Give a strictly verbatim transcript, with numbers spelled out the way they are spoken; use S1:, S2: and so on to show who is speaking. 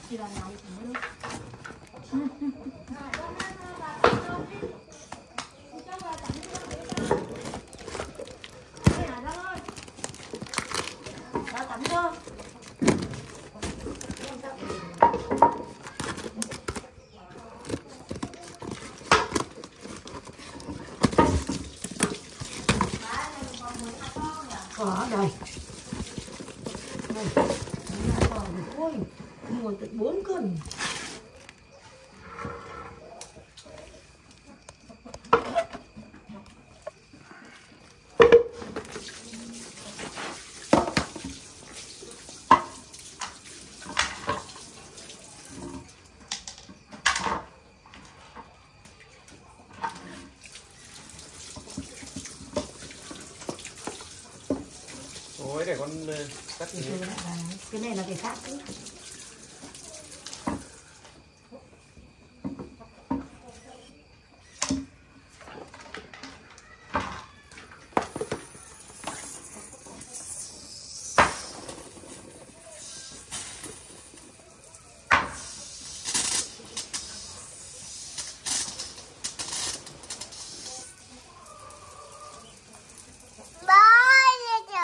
S1: Chỉ là này thì mới có đây. Đây. Ôi, ngồi tới bốn cân.
S2: Ôi để con cắt như thế.
S1: Cái này là cái khác chứ.